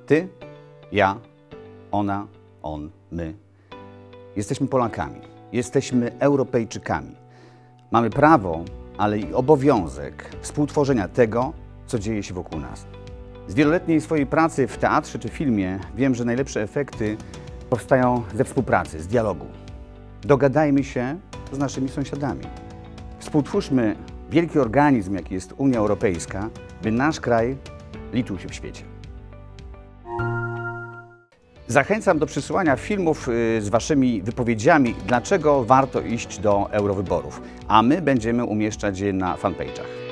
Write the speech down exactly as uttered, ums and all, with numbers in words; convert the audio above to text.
Ty, ja, ona, on, my. Jesteśmy Polakami, jesteśmy Europejczykami. Mamy prawo, ale i obowiązek współtworzenia tego, co dzieje się wokół nas. Z wieloletniej swojej pracy w teatrze czy filmie wiem, że najlepsze efekty powstają ze współpracy, z dialogu. Dogadajmy się z naszymi sąsiadami. Współtwórzmy wielki organizm, jaki jest Unia Europejska, by nasz kraj liczył się w świecie. Zachęcam do przysyłania filmów z waszymi wypowiedziami, dlaczego warto iść do eurowyborów, a my będziemy umieszczać je na fanpage'ach.